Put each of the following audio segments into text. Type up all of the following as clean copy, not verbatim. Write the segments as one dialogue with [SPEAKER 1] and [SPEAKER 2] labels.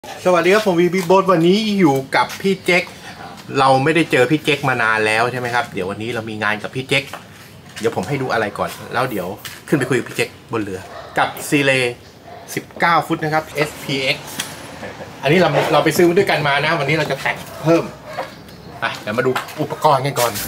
[SPEAKER 1] สวัสดีครับผมวีบีโบ๊ทวันนี้อยู่กับพี่เจ๊กเราไม่ได้เจอพี่เจ๊กมานานแล้วใช่ไหมครับเดี๋ยววันนี้เรามีงานกับพี่เจ๊กเดี๋ยวผมให้ดูอะไรก่อนแล้วเดี๋ยวขึ้นไปคุยกับพี่เจ๊กบนเรือกับซีเล19 ฟุตนะครับ SPX อันนี้เราไปซื้อมาด้วยกันมานะวันนี้เราจะแต่งเพิ่มไปเดี๋ยวมาดูอุปกรณ์กันก่อน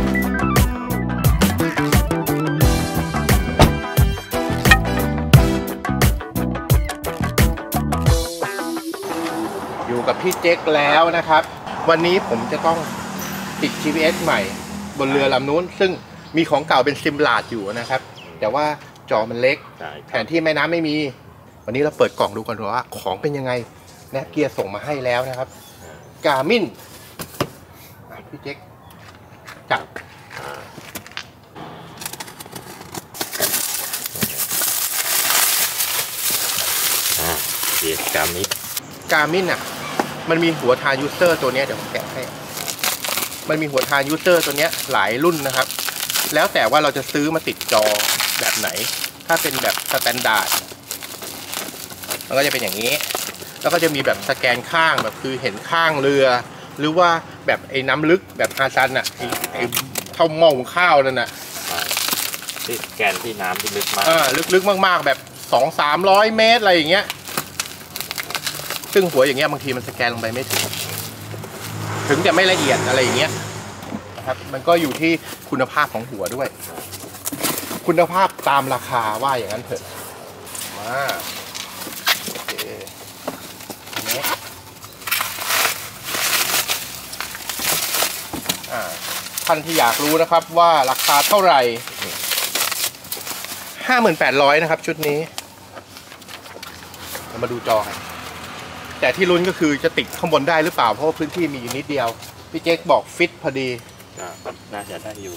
[SPEAKER 1] อยู่กับพี่เจ๊กแล้วนะครับวันนี้ผมจะต้องติด GPS ใหม่บนเรือลำนู้นซึ่งมีของเก่าเป็นซิมลาดอยู่นะครับแต่ว่าจอมันเล็กแผนที่แม่น้ำไม่มีวันนี้เราเปิดกล่องดูก่อนว่าของเป็นยังไงแนบเกียร์ส่งมาให้แล้วนะครับGarminพี่เจ๊กจับGarminอ่ะมันมีหัวทานยูเซอร์ตัวนี้เดี๋ยวผมแกะให้มันมีหัวทานยูเซอร์ตัวนี้หลายรุ่นนะครับแล้วแต่ว่าเราจะซื้อมาติดจอแบบไหนถ้าเป็นแบบสแตนดาร์ดมันก็จะเป็นอย่างนี้แล้วก็จะมีแบบสแกนข้างแบบคือเห็นข้างเรือหรือว่าแบบไอ้น้ำลึกแบบอาซันอ่ะไอ้เท่าหม้อหุงข้าวนั่นน่ะ
[SPEAKER 2] ที่สแกนที่น้ำที่ลึกมาก
[SPEAKER 1] ลึกมากๆแบบ200-300 เมตรอะไรอย่างเงี้ยซึ่งหัวอย่างเงี้ยบางทีมันสแกนลงไปไม่ถึงจะไม่ละเอียดอะไรอย่างเงี้ยนะครับมันก็อยู่ที่คุณภาพของหัวด้วยคุณภาพตามราคาว่าอย่างนั้นเถอะมาโอเคนี้ท่านที่อยากรู้นะครับว่าราคาเท่าไหร่ 58,000 นะครับชุดนี้เรามาดูจอกันแต่ที่ลุ้นก็คือจะติดข้างบนได้หรือเปล่าเพราะว่าพื้นที่มีอยู่นิดเดียวพี่เจ๊กบอกฟิตพอดี
[SPEAKER 2] น่าจะได้อยู่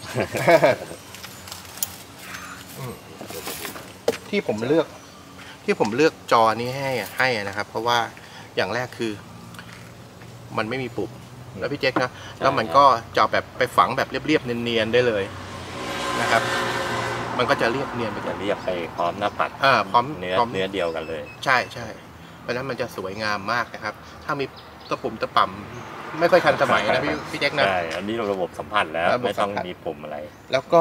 [SPEAKER 1] ที่ผมเลือกจอนี้ให้นะครับเพราะว่าอย่างแรกคือมันไม่มีปุ่มแล้วพี่เจ๊กนะแล้วมันก็จะแบบไปฝังแบบเรียบๆเนียนๆได้เลยนะครับมันก็จะเรียบเนียนไป
[SPEAKER 2] จะเรียบไปพร้อมหน้าปัด
[SPEAKER 1] พร้อม
[SPEAKER 2] เนื้อเดียวกันเลย
[SPEAKER 1] ใช่เพราะนั้นมันจะสวยงามมากนะครับถ้ามีตะปุ่มตะป่ำไม่ค่อยทันสมัยนะพี่แจ็คนะ
[SPEAKER 2] ใช่อันนี้ระบบสัมพันธ์แล้วไม่ต้องมีปุ่มอะไร
[SPEAKER 1] แล้วก็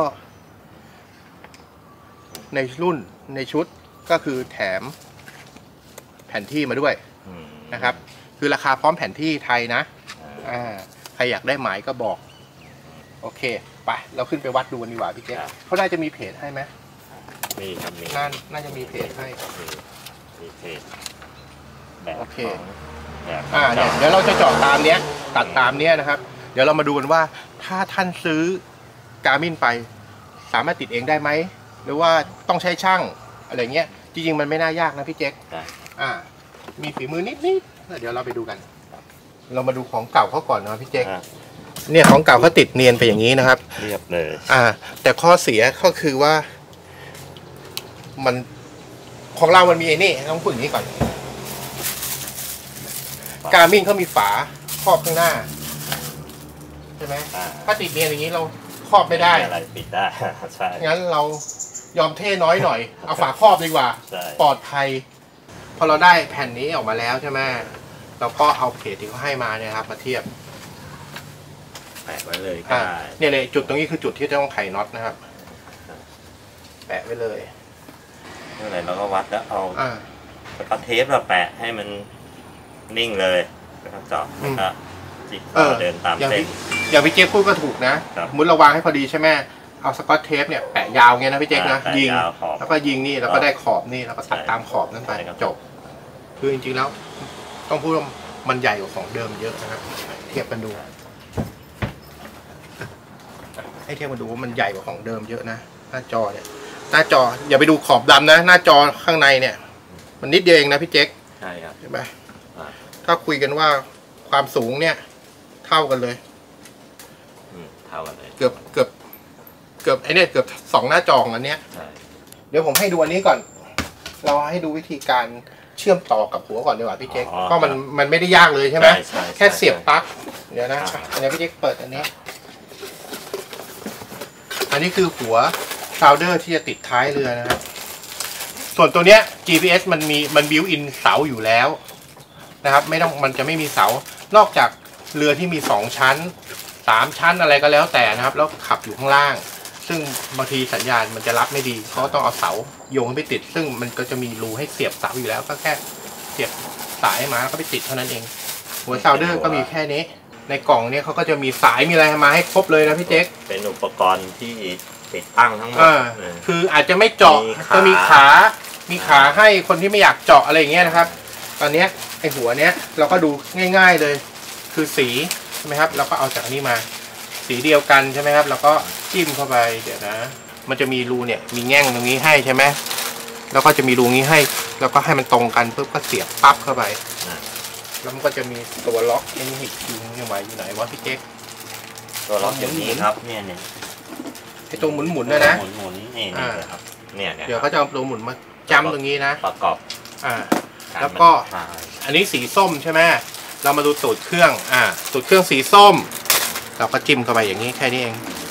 [SPEAKER 1] ในรุ่นในชุดก็คือแถมแผนที่มาด้วยนะครับคือราคาพร้อมแผนที่ไทยนะใครอยากได้หมายก็บอกโอเคไปเราขึ้นไปวัดดูกันดีกว่าพี่แจ็คเขาน่าจะมีเพจให้ไหม
[SPEAKER 2] มีครับมี
[SPEAKER 1] น่าจะมีเพจให้
[SPEAKER 2] มีเพจ
[SPEAKER 1] โอเคเนี่ยเดี๋ยวเราจะเจาะตามเนี้ยตัดตามเนี้ยนะครับเดี๋ยวเรามาดูกันว่าถ้าท่านซื้อ Garmin ไปสามารถติดเองได้ไหมหรือว่าต้องใช้ช่างอะไรเงี้ยจริงๆมันไม่น่ายากนะพี่เจ๊กมีฝีมือนิดเดี๋ยวเราไปดูกันเรามาดูของเก่าเขาก่อนนะพี่เจ๊กเนี่ยของเก่าเขาติดเนียนไปอย่างนี้นะครับ
[SPEAKER 2] เรียบเลย
[SPEAKER 1] แต่ข้อเสียก็คือว่ามันของเรามันมีไอ้นี่ต้องพูดอย่างนี้ก่อนGarminเขามีฝาครอบข้างหน้าใช่ไหมถ้าติดเนียนอย่างนี้เราครอบไม่ได้
[SPEAKER 2] อะไรปิดได้ใช่
[SPEAKER 1] งั้นเรายอมเท่น้อยหน่อยเอาฝาครอบดีกว่าปลอดภัยพอเราได้แผ่นนี้ออกมาแล้วใช่ไหมเราก็เอาเพจที่เขาให้มาเนี่ยครับมาเทียบ
[SPEAKER 2] แปะไว้เลย
[SPEAKER 1] เนี่ยจุดตรงนี้คือจุดที่ต้องไขน็อตนะครับแปะไว้เลย
[SPEAKER 2] เมื่อไหร่เราก็วัดแล้วเอาแล้วก็เทปเราแปะให้มันนิ่งเลยแล้วก็เจาะแล้วก็จิกเดินตามเส้น
[SPEAKER 1] อย่างพี่เจ๊พูดก็ถูกนะมุดระวางให้พอดีใช่ไหมเอาสกอตเทปเนี่ยแปะยาวเงี้ยนะพี่เจ๊นะยิงแล้วก็ยิงนี่แล้วก็ได้ขอบนี่แล้วก็ตัดตามขอบนั่นไปจบคือจริงๆแล้วต้องพูดว่ามันใหญ่กว่าของเดิมเยอะนะครับเทียบกันดูให้เทียบกันดูว่ามันใหญ่กว่าของเดิมเยอะนะหน้าจอเนี่ยหน้าจออย่าไปดูขอบดำนะหน้าจอข้างในเนี่ยมันนิดเดียวเองนะพี่เจ๊
[SPEAKER 2] ใช่ครับ
[SPEAKER 1] ใช่ไหมถ้าคุยกันว่าความสูงเนี่ยเท่ากันเลย
[SPEAKER 2] เท่ากันเลย
[SPEAKER 1] เกือบไอเนี่ยเกือบ2 หน้าจอของอันเนี้ยเดี๋ยวผมให้ดูอันนี้ก่อนเราให้ดูวิธีการเชื่อมต่อกับหัวก่อนดีกว่าพี่เจ๊กก็มันไม่ได้ยากเลยใช่ไหมแค่เสียบปลั๊กเดี๋ยวนะอันนี้พี่เจ๊กเปิดอันนี้คือหัวชาวเดอร์ที่จะติดท้ายเรือนะครับส่วนตัวเนี้ย GPS มันบิวอินเสาอยู่แล้วนะครับไม่ต้องมันจะไม่มีเสานอกจากเรือที่มี2ชั้น3ชั้นอะไรก็แล้วแต่นะครับแล้วขับอยู่ข้างล่างซึ่งบางทีสัญญาณมันจะรับไม่ดีเขาต้องเอาเสาโยงไปติดซึ่งมันก็จะมีรูให้เสียบเสาอยู่แล้วก็แค่เสียบสายมาแล้วก็ไปติดเท่านั้นเองหัวซาวเดอร์ก็มีแค่นี้ในกล่องเนี่ยเขาก็จะมีสายมีอะไรมาให้ครบเลยนะพี่เจ๊ก
[SPEAKER 2] เป็นอุปกรณ์ที่ติดตั้งทั้งหมด
[SPEAKER 1] คืออาจจะไม่เจาะจะมีขาให้คนที่ไม่อยากเจาะอะไรอย่างเงี้ยนะครับตอนนี้ไอหัวเนี้ยเราก็ดูง่ายๆเลยคือสีใช่ไหมครับเราก็เอาจากนี้มาสีเดียวกันใช่ไหมครับแล้วก็จิ้มเข้าไปเดี๋ยวนะมันจะมีรูเนี่ยมีแง่งตรงนี้ให้ใช่ไหมแล้วก็จะมีรูนี้ให้แล้วก็ให้มันตรงกันปุ๊บก็เสียบปั๊บเข้าไปแล้วมันก็จะมีตัวล็อกไอ้นี่อีกทีนึงไว้อยู่ไหนวะพี่เจ๊ก
[SPEAKER 2] ตัวล็อกอย่างนี้ครับเนี่ย
[SPEAKER 1] ไอ้ตัวหมุนๆนะ
[SPEAKER 2] หมุนนี่ครับเนี่ย
[SPEAKER 1] เดี๋ยวเขาจะเอาตัวหมุนมาจำตรงนี้นะ
[SPEAKER 2] ประกอบ
[SPEAKER 1] แล้วก็อันนี้สีส้มใช่ไหมเรามาดูตูดเครื่องตูดเครื่องสีส้มเราก็จิ้มเข้าไปอย่างนี้แค่นี้เอง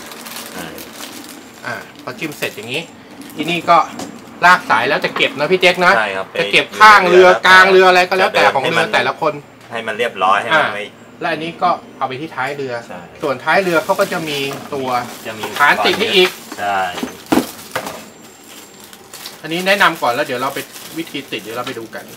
[SPEAKER 1] พอจิ้มเสร็จอย่างนี้ทีนี่ก็ลากสายแล้วจะเก็บนะพี่เจ๊กนะจะเก็บข้างเรือกลางเรืออะไรก็แล้วแต่ของเรือแต่ละคน
[SPEAKER 2] ให้มันเรียบร้อยให้มันไม่
[SPEAKER 1] และอันนี้ก็เอาไปที่ท้ายเรือส่วนท้ายเรือเขาก็จะมีตัวฐานติดให้อีกอันนี้แนะนำก่อนแล้วเดี๋ยวเราไปวิธีติดเดี๋ยวเราไปดูกัน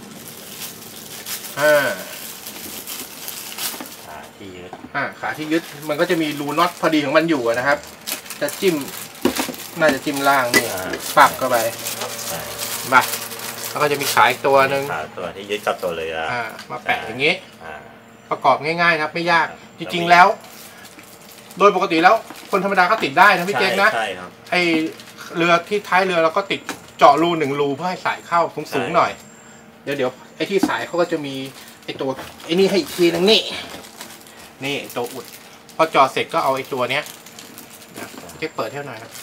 [SPEAKER 1] ขาที่ยึดมันก็จะมีรูน็อตพอดีของมันอยู่นะครับจะจิ้มน่าจะจิ้มล่างนี่ปักเข้าไปมาแล้วก็จะมีขาอีกตัวหนึ่ง
[SPEAKER 2] ตัวที่ยึดกับตัวเลย
[SPEAKER 1] มาแปะอย่างนี้ประกอบง่ายๆครับไม่ยากจริงๆแล้วโดยปกติแล้วคนธรรมดาก็ติดได้นะพี่เจ๊กนะไอเรือที่ท้ายเรือเราก็ติดเจาะรู1รูเพื่อให้สายเข้าสูงๆหน่อยเดี๋ยวไอที่สายเขาก็จะมีไอตัวไอนี่ให้อีกทีนึงนี่ตัวอุดพอเจาะเสร็จก็เอาไอตัวเนี้ยเจ๊กเปิดให้หน่อยครับ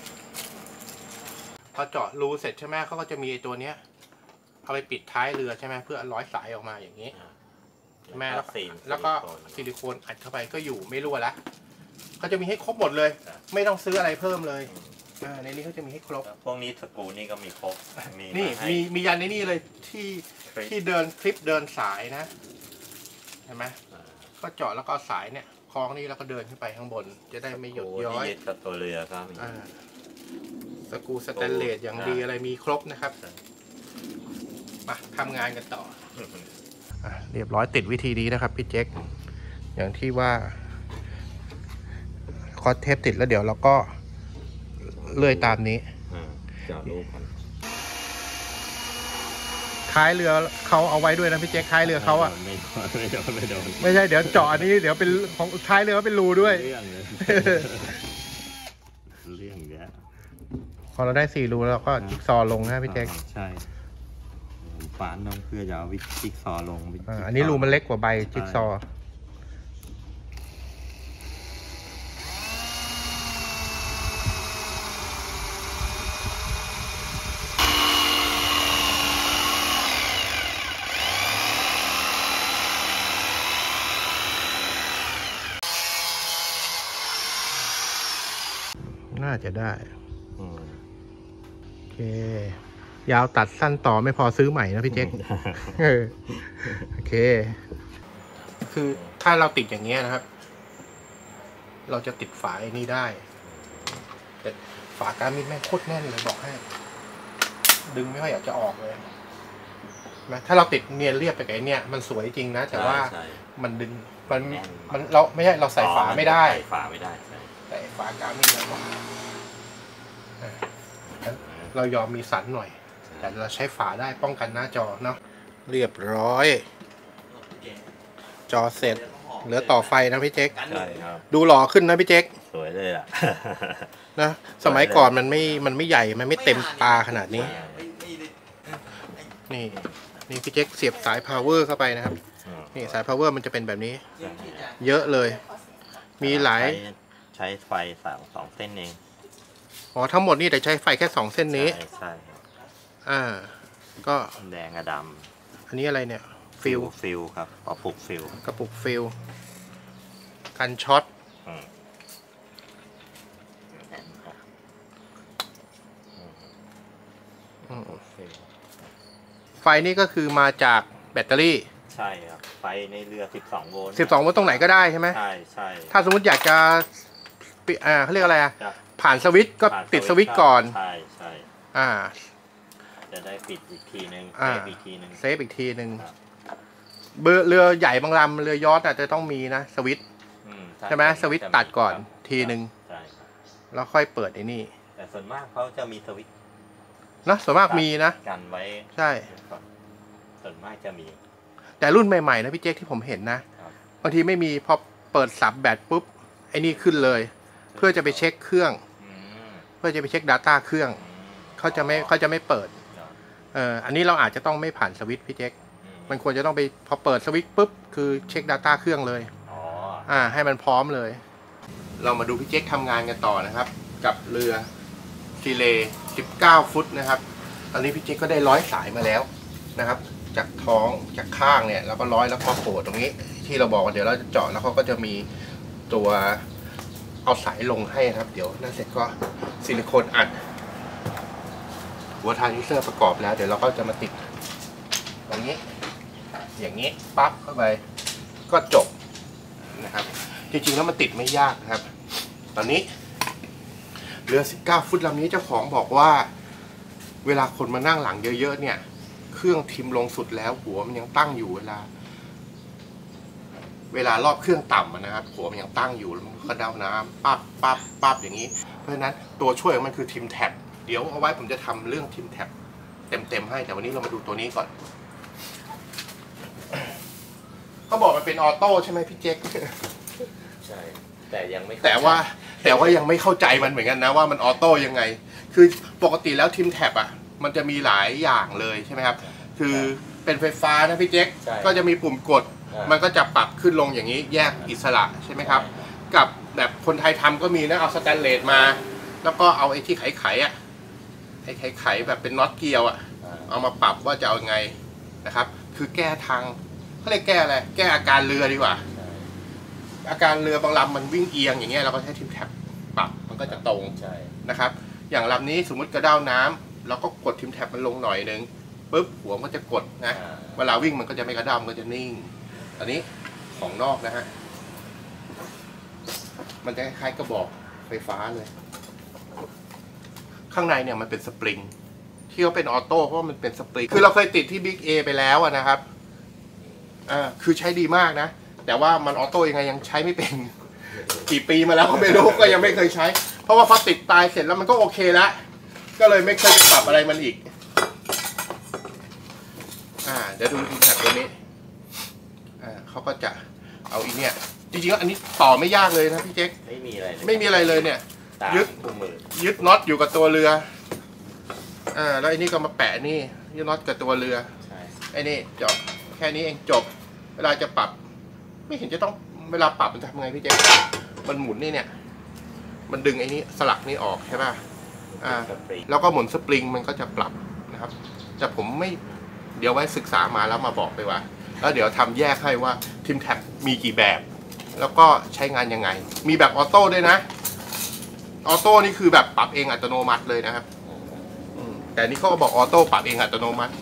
[SPEAKER 1] พอเจาะรูเสร็จใช่ไหมเขาก็จะมีไอตัวเนี้ยเอาไปปิดท้ายเรือใช่ไหมเพื่อร้อยสายออกมาอย่างนี้ใช่ไหมแล้วก็ซิลิโคนอัดเข้าไปก็อยู่ไม่รั่วละก็จะมีให้ครบหมดเลยไม่ต้องซื้ออะไรเพิ่มเลยในนี้เขาจะมีให้ครบ
[SPEAKER 2] พวกนี้สกรูนี่ก็มีครบ
[SPEAKER 1] นี่มียันในนี่เลยที่เดินคลิปเดินสายนะเห็นไหมก็เจาะแล้วก็สายเนี่ยคล้องนี่แล้วก็เดินขึ้นไปข้างบนจะได้ไม่หยดย้อย
[SPEAKER 2] กับตัวเรือครับ
[SPEAKER 1] สกรูสแตนเลสอย่างดีอะไรมีครบนะครับมาทำงานกันต่อเรียบร้อยติดวิธีนี้นะครับพี่เจ๊กอย่างที่ว่าคอสเทปติดแล้วเดี๋ยวเราก็เลื่อยตามนี้
[SPEAKER 2] จะรู้กัน
[SPEAKER 1] ท้ายเรือเขาเอาไว้ด้วยนะพี่เจ๊กท้ายเรือเขาอ่ะไม่ใช่เดี๋ยวเจาะอันนี้เดี๋ยวเป็นของท้ายเรือเป็นรูด้วย
[SPEAKER 2] เรื่องเยอะ
[SPEAKER 1] พอเราได้4รูแล้วก็จิ๊กซอลงนะพี่เจ๊ก
[SPEAKER 2] ใช่ฝานน้องเพื่อจะเอาจิ๊กซอลง
[SPEAKER 1] อันนี้รูมันเล็กกว่าใบจิ๊กซอน่าจะได้โอเคยาวตัดสั้นต่อไม่พอซื้อใหม่นะพี่เจ๊กโอเคคือถ้าเราติดอย่างเงี้ยนะครับเราจะติดฝาไอ้นี่ได้แต่ฝาการ์มินแม่งโคตรแน่นเลยบอกให้ดึงไม่ค่อยอยากจะออกเลยนะถ้าเราติดเนียนเรียบไปกับไอ้นี่มันสวยจริงนะแต่ว่ามันดึงมันเราไม่ใช่เราใส่ฝาไม่ได้แต่ฝาการ์มินเรายอมมีสันหน่อยแต่เราใช้ฝาได้ป้องกันหน้าจอเนาะเรียบร้อยจอเสร็จเหลือต่อไฟนะพี่เจ๊กดูหล่อขึ้นนะพี่เจ๊ก
[SPEAKER 2] สวยเลยอ่ะ
[SPEAKER 1] นะสมัยก่อนมันไม่ใหญ่มันไม่เต็มตาขนาดนี้นี่พี่เจ๊กเสียบสายพาวเวอร์เข้าไปนะครับนี่สายพาวเวอร์มันจะเป็นแบบนี้เยอะเลยมีหลาย
[SPEAKER 2] ใช้ไฟ2 เส้นเอง
[SPEAKER 1] ทั้งหมดนี่แต่ใช้ไฟแค่2 เส้นนี้
[SPEAKER 2] ใช่
[SPEAKER 1] ก็
[SPEAKER 2] แดงกับด
[SPEAKER 1] ำอันนี้อะไรเนี่ย
[SPEAKER 2] ฟิลครับกระปุก
[SPEAKER 1] ฟิลกันช็อตไฟนี่ก็คือมาจากแบตเตอรี่
[SPEAKER 2] ใช่ครับไฟในเรือ12 โวลต์
[SPEAKER 1] 12 โวลต์ตรงไหนก็ได้ใช่ไหม
[SPEAKER 2] ใช่ใช่
[SPEAKER 1] ถ้าสมมติอยากจะเขาเรียกอะไรอะผ่านสวิตช์ก็ติดสวิตช์ก่อน
[SPEAKER 2] ใช่ใช่ จะได้ปิดอีกทีนึงเซฟอีกทีนึง
[SPEAKER 1] เซฟอีกทีนึงเรือใหญ่บางลำเรือยอชต์อาจจะต้องมีนะสวิตช์ใช่ไหมสวิตช์ตัดก่อนทีนึงแล้วค่อยเปิดไอ้นี่
[SPEAKER 2] แต่ส่วนมากเขาจะมีสวิตช์
[SPEAKER 1] นะส่วนมากมีนะ
[SPEAKER 2] กันไว้
[SPEAKER 1] ใช่
[SPEAKER 2] ส่วนมากจะมี
[SPEAKER 1] แต่รุ่นใหม่ๆนะพี่เจ๊กที่ผมเห็นนะบางทีไม่มีพอเปิดสับแบตปุ๊บไอ้นี่ขึ้นเลยเพื่อจะไปเช็คเครื่องเพื่อจะไปเช็ค Data เครื่องเขาจะไม่เปิดอันนี้เราอาจจะต้องไม่ผ่านสวิตช์พี่เจ๊กมันควรจะต้องไปพอเปิดสวิตช์ปุ๊บคือเช็ค Data เครื่องเลยให้มันพร้อมเลยเรามาดูพี่เจ๊กทำงานกันต่อนะครับกับเรือซีเล19 ฟุตนะครับตอนนี้พี่เจ๊กก็ได้ร้อยสายมาแล้วนะครับจากท้องจากข้างเนี่ยแล้วก็ร้อยแล้วพอโผล่ตรงนี้ที่เราบอกว่าเดี๋ยวเราจะเจาะแล้วเขาก็จะมีตัวเอาสายลงให้นะครับเดี๋ยวนั่นเสร็จก็ซิลิโคนอัดหัวทรานซิสเตอร์ประกอบแล้วเดี๋ยวเราก็จะมาติดตรงนี้อย่างนี้ปั๊บเข้าไปก็จบนะครับจริงๆแล้วมันติดไม่ยากนะครับตอนนี้เรือ19 ฟุตลำนี้เจ้าของบอกว่าเวลาคนมานั่งหลังเยอะๆเนี่ยเครื่องทิมลงสุดแล้วหัวมันยังตั้งอยู่เวลารอบเครื่องต่ำนะครับหัวมันยังตั้งอยู่แล้วมันก็เดาน้ำปั๊บอย่างนี้เพราะฉะนั้นตัวช่วยของมันคือทิมแท็บเดี๋ยวเอาไว้ผมจะทำเรื่องทิมแท็บเต็มให้แต่วันนี้เรามาดูตัวนี้ก่อนเขาบอกมันเป็นออโต้ใช่ไหมพี่เจ๊ก
[SPEAKER 2] ใช่แต่ยังไม่
[SPEAKER 1] แต่ว่ายังไม่เข้าใจมันเหมือนกันนะว่ามันออโต้ยังไงคือปกติแล้วทิมแท็บมันจะมีหลายอย่างเลยใช่ไหมครับคือเป็นไฟฟ้านะพี่เจ๊กก็จะมีปุ่มกดมันก็จะปรับขึ้นลงอย่างนี้แยกอิสระใช่ไหมครับกับแบบคนไทยทำก็มีนะเอาสแตนเลสมาแล้วก็เอาไอ้ที่ไขไขแบบเป็นน็อตเกลียวเอามาปรับว่าจะเอาไงนะครับคือแก้ทางเขาเรียกแก้อะไรแก้อาการเรือดีกว่าอาการเรือบางลำมันวิ่งเอียงอย่างเงี้ยเราก็ใช้ทิมแท็บปรับมันก็จะตรงนะครับอย่างลำนี้สมมุติกระด้าวน้ำเราก็กดทิมแท็บมันลงหน่อยนึงปุ๊บหัวมันจะกดนะเวลาวิ่งมันก็จะไม่กระด้าวมันก็จะนิ่งอันนี้ของนอกนะฮะมันจะคล้ายๆกระบอกไฟฟ้าเลยข้างในเนี่ยมันเป็นสปริงที่เขาเป็นออโต้เพราะมันเป็นสปริงคือเราเคยติดที่บิ๊กเอไปแล้วนะครับคือใช้ดีมากนะแต่ว่ามันออโต้ยังไงยังใช้ไม่เป็นกี่ปีมาแล้วก็ไม่รู้ก็ยังไม่เคยใช้เพราะว่าพอติดตายเสร็จแล้วมันก็โอเคแล้วก็เลยไม่เคยไปปรับอะไรมันอีกเดี๋ยวดูทีแท็บตัวนี้เขาก็จะเอาอีเนี่ยจริงๆอันนี้ต่อไม่ยากเลยนะพี่เจ๊ก
[SPEAKER 2] ไม่มีอะไร
[SPEAKER 1] เลยเนี่ยยึดน็อตอยู่กับตัวเรือแล้วไอ้นี่ก็มาแปะนี่ยึดน็อตกับตัวเรือไอ้นี่จบแค่นี้เองจบเวลาจะปรับไม่เห็นจะต้องเวลาปรับมันทำไงพี่เจ๊กมันหมุนนี่เนี่ยมันดึงไอ้นี่สลักนี่ออกใช่ป่ะแล้วก็หมุนสปริงมันก็จะปรับนะครับแต่ผมไม่เดี๋ยวไว้ศึกษามาแล้วมาบอกไปว่าแล้วเดี๋ยวทำแยกให้ว่าทิมแท็บมีกี่แบบแล้วก็ใช้งานยังไงมีแบบออโต้ด้วยนะออโต้นี่คือแบบปรับเองอัตโนมัติเลยนะครับแต่นี่เขาก็บอกออโต้ปรับเองอัตโนมัติ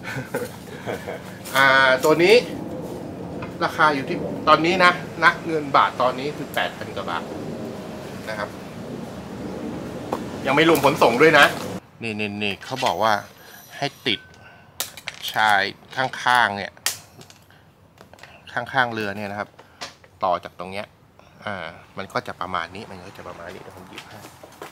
[SPEAKER 1] ตัวนี้ราคาอยู่ที่ตอนนี้นะเงินบาทตอนนี้คือ 8,000 กว่าบาทนะครับยังไม่รวมขนส่งด้วยนะนี่เขาบอกว่าให้ติดชายข้างๆเนี่ยข้างๆเรือเนี่ยนะครับต่อจากตรงเนี้ยมันก็จะประมาณนี้เดี๋ยวผมหยิบให้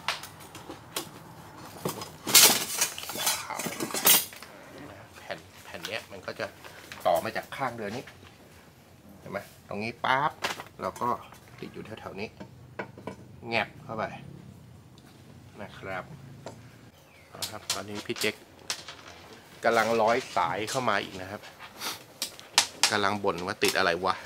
[SPEAKER 1] แผ่นเนี้ยมันก็จะต่อมาจากข้างเรือนี้เห็นไหมตรงนี้ปั๊บเราก็ติดอยู่แถวๆนี้แงบเข้าไปนะครับตอนนี้พี่เจ๊กกำลังร้อยสายเข้ามาอีกนะครับกำลังบ่นว่าติดอะไรวะ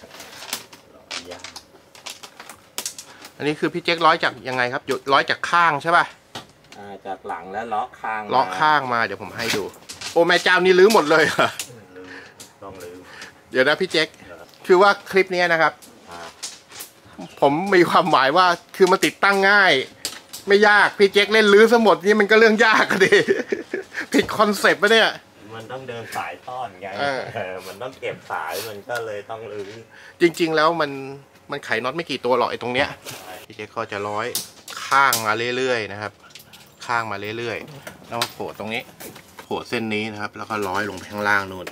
[SPEAKER 1] อันนี้คือพี่เจ๊กร้อยจากยังไงครับร้อยจากข้างใช่ป่ะ
[SPEAKER 2] จากหลังแล้วล้อ
[SPEAKER 1] ข้างมาเดี๋ยวผมให้ดูโอ้แม่เจ้านี่ลื้อหมดเลยเหรอ
[SPEAKER 2] ต้องลื้อ
[SPEAKER 1] เดี๋ยวนะพี่เจ๊กคือว่าคลิปนี้นะครับผมมีความหมายว่าคือมันติดตั้งง่ายไม่ยากพี่เจ๊กเล่นลื้อซะหมดนี่มันก็เรื่องยากกันดิผิดคอนเซปต์ปะเนี่ย
[SPEAKER 2] มันต้องเดินสายต้อนไงมันต้องเก็บสายมันก็เลยต้องรื้อ
[SPEAKER 1] จริงๆแล้วมันไขน็อตไม่กี่ตัวหรอกไอ้ตรงเนี้ยพี่เจ๊ก็จะร้อยข้างมาเรื่อยๆนะครับข้างมาเรื่อยๆแล้วมาโผล่ตรงนี้โผล่เส้นนี้นะครับแล้วก็ร้อยลงไปข้างล่างนู่น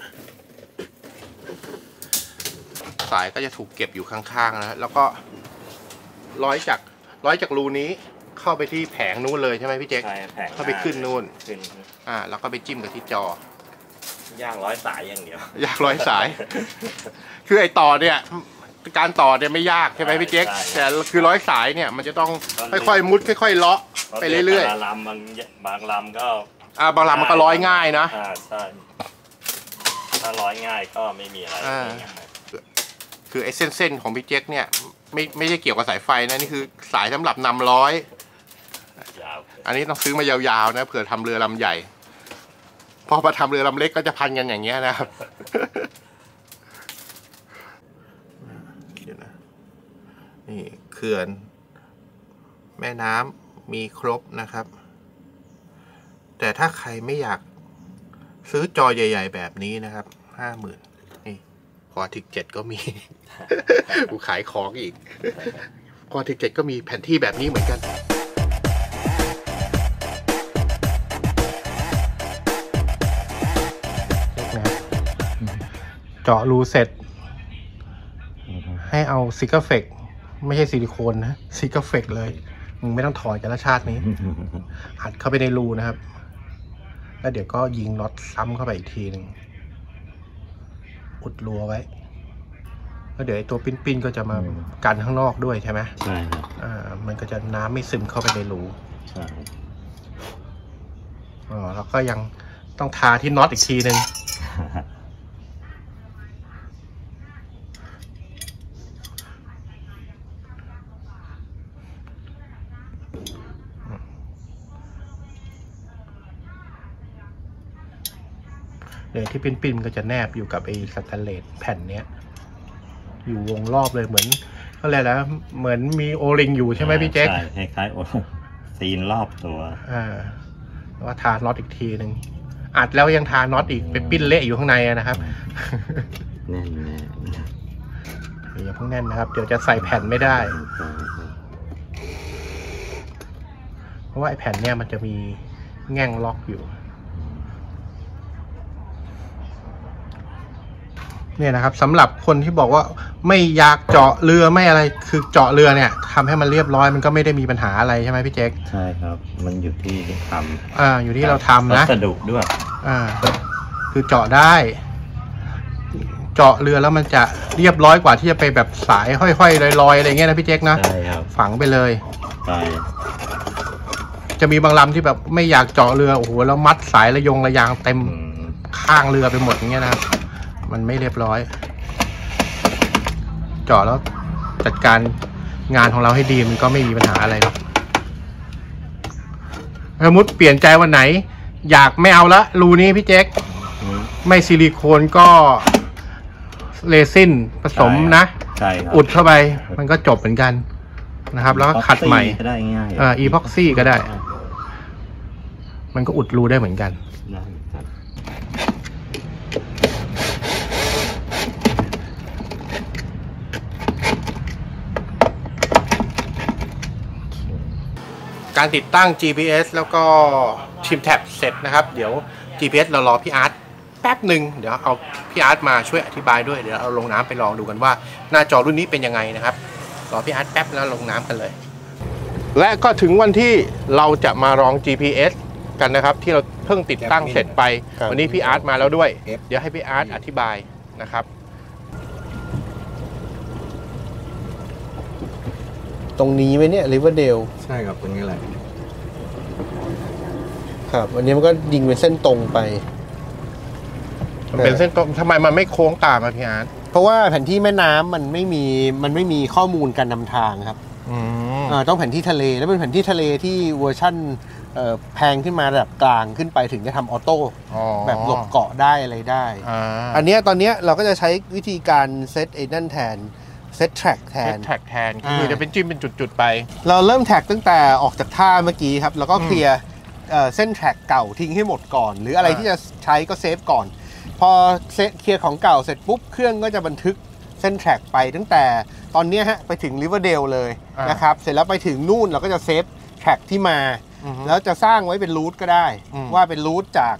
[SPEAKER 1] สายก็จะถูกเก็บอยู่ข้างๆนะแล้วก็ร้อยจากรูนี้เข้าไปที่แผงนู้นเลยใช่ไหมพี่เจ๊เข้าไปขึ้นนู่นแล้วก็ไปจิ้มกับที่จ
[SPEAKER 2] อย่างร้อยสายอย่างเดียว
[SPEAKER 1] ย่างร้อยสายคือไอ้ต่อเนี่ยการต่อเนี่ยไม่ยากใช่ไหมพี่เจ๊แต่คือร้อยสายเนี่ยมันจะต้องค่อยๆมุดค่อยๆเลาะไปเรื่อย
[SPEAKER 2] ๆลำบางลำก็
[SPEAKER 1] บางลำมันก็ร้อยง่ายนะ
[SPEAKER 2] ใช่ถ้าร้อยง่ายก็ไม่มีอะไร
[SPEAKER 1] คือไอ้เส้นของพี่เจ๊กเนี่ยไม่ได้เกี่ยวกับสายไฟนะนี่คือสายสำหรับนำร้อยอันนี้ต้องซื้อมายาวๆนะเผื่อทำเรือลำใหญ่พอมาทำเรือลำเล็กก็จะพันกันอย่างเงี้ยนะครับนี่เขื่อนแม่น้ำมีครบนะครับแต่ถ้าใครไม่อยากซื้อจอใหญ่ๆแบบนี้นะครับ50,000นี่พอทิก7ก็มีกูขายของอีกพอทิก7ก็มีแผนที่แบบนี้เหมือนกันเจาะรูเสร็จให้เอาซิกาเฟกไม่ใช่ซิลิโคนนะซิกาเฟกเลยมึงไม่ต้องถอดกันละชาตินี้อัดเข้าไปในรูนะครับแล้วเดี๋ยวก็ยิงน็อตซ้ำเข้าไปอีกทีหนึ่งอุดรูไว้แล้วเดี๋ยวไอ้ตัวปิ้นก็จะมากันข้างนอกด้วยใช่ไหม
[SPEAKER 2] ใช่ครับ
[SPEAKER 1] มันก็จะน้ำไม่ซึมเข้าไปในรู
[SPEAKER 2] ใช่
[SPEAKER 1] แล้วก็ยังต้องทาที่น็อตอีกทีหนึ่งเดี๋ยวที่ปิ้นก็จะแนบอยู่กับไอ้สแตนเลสแผ่นเนี้ยอยู่วงรอบเลยเหมือนก็เลยแล้วเหมือนมีโอริงอยู่ใช่ไหมพี่แจ็ค
[SPEAKER 2] ใช่คล้ายๆโอซีนรอบตัว
[SPEAKER 1] แล้วก็ทาน็อตอีกทีหนึ่งอัดแล้วยังทาน็อตอีกไปปิ้นเละอยู่ข้างในนะครับ
[SPEAKER 2] แน่น
[SPEAKER 1] อย่าเพิ่งแน่นนะครับเดี๋ยวจะใส่แผ่นไม่ได้เพราะว่าไอ้แผ่นเนี้ยมันจะมีแง่งล็อกอยู่เนี่ยนะครับสำหรับคนที่บอกว่าไม่อยากเจาะเรือไม่อะไรคือเจาะเรือเนี่ยทำให้มันเรียบร้อยมันก็ไม่ได้มีปัญหาอะไรใช่ไหมพี่แจ็ค
[SPEAKER 2] ใช่ครับมันอยู่ที่ท
[SPEAKER 1] ำอยู่ที่เราทำนะ
[SPEAKER 2] วัสดุด้วย
[SPEAKER 1] คือเจาะได้เจาะเรือแล้วมันจะเรียบร้อยกว่าที่จะไปแบบสายห้อยๆลอยๆอะไรเงี้ยนะพี่แจ็คนะ
[SPEAKER 2] ใช่ครับ
[SPEAKER 1] ฝังไปเลย
[SPEAKER 2] ใช่
[SPEAKER 1] จะมีบางลำที่แบบไม่อยากเจาะเรือโอ้โหแล้วมัดสายระยางเต็มข้างเรือไปหมดอย่างเงี้ยนะครับมันไม่เรียบร้อยเจาะแล้วจัดการงานของเราให้ดีมันก็ไม่มีปัญหาอะไรหรอกสมมติเปลี่ยนใจวันไหนอยากไม่เอาละรูนี้พี่แจ็คไม่ซิลิโคนก็เรซินผสมนะอุดเข้าไปมันก็จบเหมือนกันนะครับแล้วก็ขัดใหม่อีพ็อกซี่ก็ได้มันก็อุดรูได้เหมือนกันการติดตั้ง GPS แล้วก็ชิมแท็บเสร็จนะครับเดี๋ยว GPS เรารอพี่อาร์ตแป๊บหนึ่งเดี๋ยวเอาพี่อาร์ตมาช่วยอธิบายด้วยเดี๋ยวเอาลงน้ำไปลองดูกันว่าหน้าจอรุ่นนี้เป็นยังไงนะครับรอพี่อาร์ตแป๊บแล้วลงน้ำกันเลยและก็ถึงวันที่เราจะมาลอง GPS กันนะครับที่เราเพิ่งติดตั้งเสร็จไปวันนี้พี่อาร์ตมาแล้วด้วยเดี๋ยวให้พี่อาร์ตอธิบายนะครับตรงนี้ไหมเนี่ยริเวอร์เดล
[SPEAKER 2] ใช่ครับตรงนี้แหละ
[SPEAKER 1] ครับวันนี้มันก็ยิงเป็นเส้นตรงไปมันเป็นเส้นตรงทำไมมันไม่โค้งตามมาพี่อาร์ตเพราะว่าแผนที่แม่น้ำมันไม่มีข้อมูลการนำทางครับต้องแผนที่ทะเลแล้วเป็นแผนที่ทะเลที่เวอร์ชั่นแพงขึ้นมาระดับกลางขึ้นไปถึงจะทำออโต้แบบหลบเกาะได้อะไรได้อันนี้ตอนนี้เราก็จะใช้วิธีการเซตไอ้นั่นแทนเซตแทร็กแทนคือจะเป็นจิ้มเป็นจุดๆไปเราเริ่มแท็กตั้งแต่ออกจากท่าเมื่อกี้ครับแล้วก็เคลียร์
[SPEAKER 3] เส้นแทร็กเก่าทิ้งให้หมดก่อนหรืออะไรที่จะใช้ก็เซฟก่อนพอเคลียร์ของเก่าเสร็จปุ๊บเครื่องก็จะบันทึกเส้นแทร็กไปตั้งแต่ตอนนี้ฮะไปถึงริเวอร์เดลเลยนะครับเสร็จแล้วไปถึงนู่นเราก็จะเซฟแทร็กที่มาแล้วจะสร้างไว้เป็นรูทก็ได้ว่าเป็นรูทจาก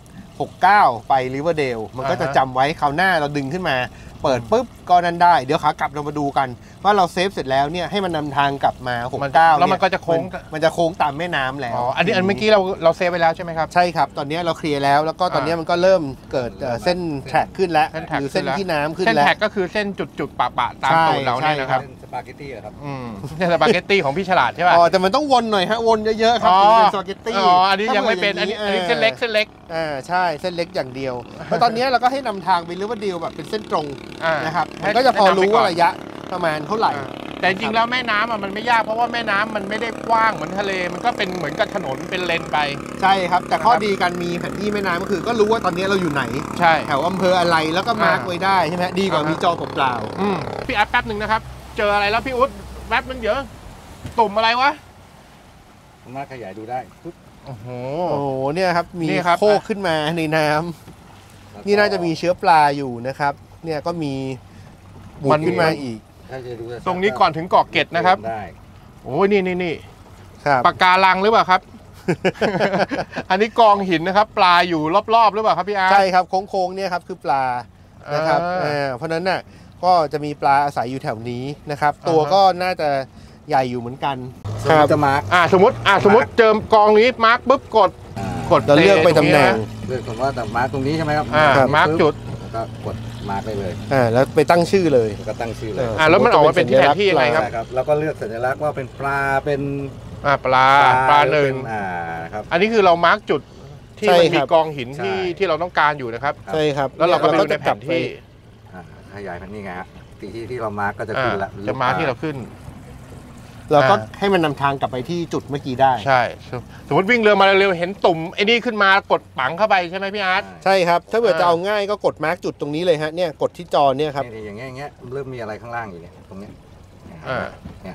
[SPEAKER 3] 69ไปริเวอร์เดลมันก็จะจำไว้คราวหน้าเราดึงขึ้นมาเปิดปุ๊บก็นั่นได้เดี๋ยวขากลับเรามาดูกันว่าเราเซฟเสร็จแล้วเนี่ยให้มันนำทางกลับมา69
[SPEAKER 1] แล้วมันก็จะโค้ง
[SPEAKER 3] มันจะโค้งตามแม่น้ำแล้ว
[SPEAKER 1] อันเมื่อกี้เราเซฟไปแล้วใช่ไหมครับ
[SPEAKER 3] ใช่ครับตอนนี้เราเคลียร์แล้วก็ตอนนี้มันก็เริ่มเกิดเส้นแทร็กขึ้นแล้วหรือเส้นที่น้ำขึ้นแล้ว
[SPEAKER 1] เส้นแทร็กก็คือเส้นจุดๆปะตามตูดเราเนี่ยนะครับ
[SPEAKER 2] สปาเกตตี้ครับ
[SPEAKER 1] เนี่ยสปาเกตตี้ของพี่ฉลาดใช่ป่ะ
[SPEAKER 3] แต่มันต้องวนหน่อยฮะวนเยอะๆครับถึงเป็นสปาเกตตี้
[SPEAKER 1] อันนี้ยังไม่เป็นอันนี้เส้นเล็กใ
[SPEAKER 3] ช่เส้นเล็กอย่างเดียวเพราะตอนนี้เราก็ให้นำทางไปริเวอร์เดลแบบเป็นเส้นตรงนะครับมันก็จะพอรู้ว่าระยะประมาณเท่าไหร่
[SPEAKER 1] แต่จริงแล้วแม่น้ำมันไม่ยากเพราะว่าแม่น้ำมันไม่ได้กว้างเหมือนทะเลมันก็เป็นเหมือนกับถนนเป็นเลนไป
[SPEAKER 3] ใช่ครับแต่ข้อดีการมีแผนที่แม่น้ำก็คือก็รู้ว่าตอนนี้เราอยู่ไหน
[SPEAKER 1] ใช่
[SPEAKER 3] แถวอำเภออะไรแล้วก็มาร์กไว้ได้ใช่ไหมดีกว่ามีจอเปล่า
[SPEAKER 1] พี่อัดแป๊บหนึ่งนะครับเจออะไรแล้วพี่อุ๊ดแป๊บนึงเดี๋ยวตุ่มอะไรวะ
[SPEAKER 2] ผมมาขยายดูได้
[SPEAKER 3] โอ้โหเนี่ยครับมีโคกขึ้นมาในน้ำนี่น่าจะมีเชื้อปลาอยู่นะครับเนี่ยก็มีมันขึ้นมาอีก
[SPEAKER 1] ตรงนี้ก่อนถึงเกาะเกร็ดนะครับโอ้ยนี่ปากการังหรือเปล่าครับ อันนี้กองหินนะครับปลาอยู่รอบๆหรือเปล่าครับพี่อาร์
[SPEAKER 3] ใช่ครับโค้งๆเนี่ยครับคือปลานะครับเพราะนั้นน่ะก็จะมีปลาอาศัยอยู่แถวนี้นะครับตัวก็น่าจะใหญ่อยู่เหมือนกัน
[SPEAKER 2] จะมาร์ก
[SPEAKER 1] สมมติเจอกองนี้มาร์กปุ๊บกด
[SPEAKER 3] เราเลือกไปตำแหน่ง
[SPEAKER 2] เลือกผมว่าแต่มาร์กตรงนี้ใช่ไหมครับ
[SPEAKER 1] มาร์กจุด
[SPEAKER 2] ก็กดมาร์กได้เลย
[SPEAKER 3] แล้วไปตั้งชื่อเลย
[SPEAKER 2] ก็ตั้งชื่อเลย
[SPEAKER 1] แล้วมันออกมาเป็นที่แผนที่ยังไงครับ
[SPEAKER 2] แล้วก็เลือกสัญลักษณ์ว่าเป็นปลาเป็น
[SPEAKER 1] ปลาหนึ่ง
[SPEAKER 2] ครับ
[SPEAKER 1] อันนี้คือเรามาร์กจุดที่มันมีกองหินที่เราต้องการอยู่นะครับ
[SPEAKER 3] ใช่ครับ
[SPEAKER 1] แล้วเราก็ไปดูในแผนที่
[SPEAKER 2] ขยายแผนที่ไงฮะที่เรามาร์กก็จะขึ้นละ
[SPEAKER 1] จะมาร์กที่เราขึ้น
[SPEAKER 3] เราก็ให้มันนำทางกลับไปที่จุดเมื่อกี้ได้
[SPEAKER 1] ใช่สมมติวิ่งเรือมาเร็วๆเห็นตุ่มไอ้นี่ขึ้นมากดปังเข้าไปใช่ไหมพี่อาร์ต
[SPEAKER 3] ใช่ครับถ้าเกิดจะเอาง่ายก็กดมาร์กจุดตรงนี้เลยฮะเนี่ยกดที่จอเนี่ยครับ
[SPEAKER 2] อย่างเงี้ยเริ่มมีอะไรข้างล่างอยู่เนี่ยตรงเนี้ยเนี่ย